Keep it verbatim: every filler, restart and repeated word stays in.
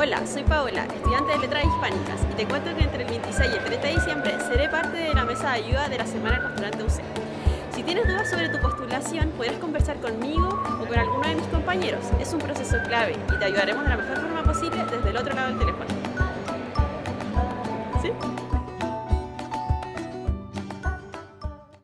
Hola, soy Paola, estudiante de Letras Hispánicas, y te cuento que entre el veintiséis y el treinta de diciembre seré parte de la mesa de ayuda de la Semana del Postulante U C. Si tienes dudas sobre tu postulación, podrás conversar conmigo o con alguno de mis compañeros. Es un proceso clave y te ayudaremos de la mejor forma posible desde el otro lado del teléfono.